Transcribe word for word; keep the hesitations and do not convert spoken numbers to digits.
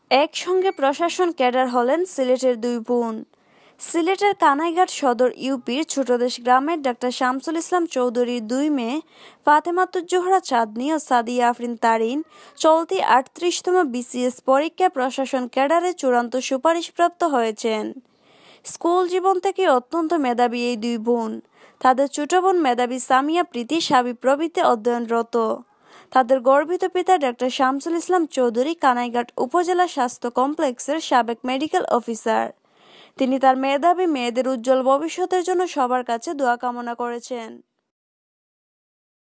একসঙ্গে প্রশাসন ক্যাডার হলেন সিলেটের দুই বোন। সিলেটের কানাইঘাট সদর ইউপির ছোটদেশ গ্রামের ডাক্তার শামসুল ইসলাম চৌধুরীর দুই মেয়ে ফাতেমাতুজ জোহরা চাঁদনী ও সাদিয়া আফরিন তারিন চলতি আটত্রিশতম বিসিএস পরীক্ষায় প্রশাসন ক্যাডারে চূড়ান্ত সুপারিশপ্রাপ্ত হয়েছেন। স্কুল জীবন থেকে অত্যন্ত মেধাবী এই দুই বোন। তাদের ছোট বোন মেধাবী সামিয়া প্রীতি সাবি প্রভৃতি অধ্যয়নরত। তাদের গর্বিত পিতা ডাক্তার শামসুল ইসলাম চৌধুরী কানাইঘাট উপজেলা স্বাস্থ্য কমপ্লেক্সের সাবেক মেডিকেল অফিসার। তিনি তার মেধাবী মেয়েদের উজ্জ্বল ভবিষ্যতের জন্য সবার কাছে দোয়া কামনা করেছেন।